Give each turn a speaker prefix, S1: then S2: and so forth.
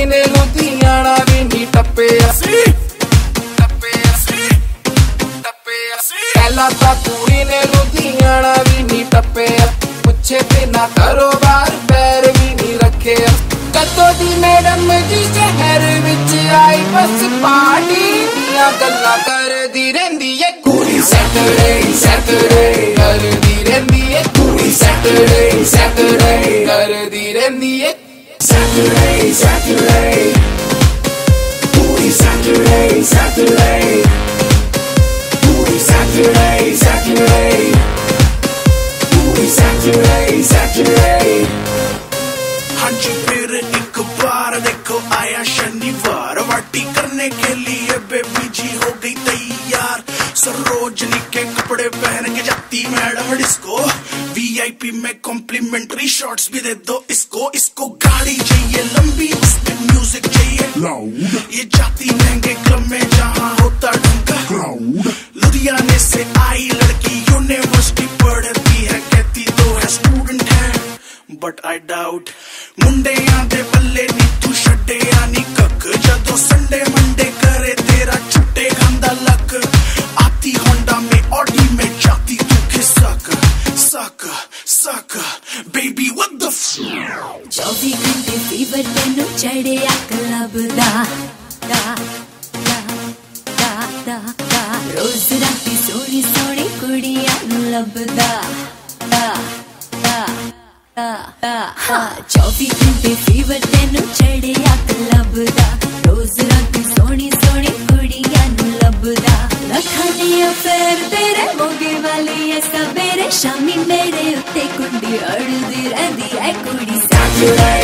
S1: ने लुधियाना भी नी टप्पे असी पहला ता कुड़ी ने लुधियाना भी नी टप्पे पुछे बिना कारोबार पैर भी नी रखे कदों दी मैडम जी शहर विच आई बस पार्टी दियां गल्लां करदी रहिंदी है कुड़ी सैटरडे सैटरडे करदी रहिंदी है कुड़ी सैटरडे सैटरडे करदी रहिंदी है सैटरडे सैटरडे कुड़ी सैटरडे सैटरडे कुड़ी सैटरडे सैटरडे कुड़ी सैटरडे सैटरडे।
S2: हाँ जी फिर एक बार देखो आया शनिवार वाटी करने के लिए बेबी जी हो गई तैयार सरोजनी के कपड़े पहन के जाती मैडम डिस्को वीआईपी में कॉम्प्लीमेंट्री शॉट्स भी दे दो इसको इसको गाड़ी चाहिए लंबी उसमें म्यूजिक चाहिए लाउड ये जाती महंगे क्लब में जहाँ होता ढंका क्राउड लुधियाने से आई लड़की यूनिवर्सिटी पढ़ती है कहती तो है स्टूडेंट है बट आई डाउट मुंडे आंदे बल्ले नी तू छड्डे आनी कक जदों संडे मंडे करे तेरा छुट्टे खांदा लक आती होंडा में ऑडी में जाती तू खिसक सक सक बेबी व्हाट द
S3: 24 घंटे फीवर तेनू चढ़िया क्लब दा रोज राती सोनी सोनी कुड़ियां नू लभदा 24 घंटे फीवर तेनू चढ़िया क्लब दा रोज राती सोनी सोनी कुड़ियां नू लभदा लखानी अफेयर तेरे मोगे वाली है सवेरे शामी मेरे उत्ते कुंडी अड़दी रहंदी है कुड़ी सैटरडे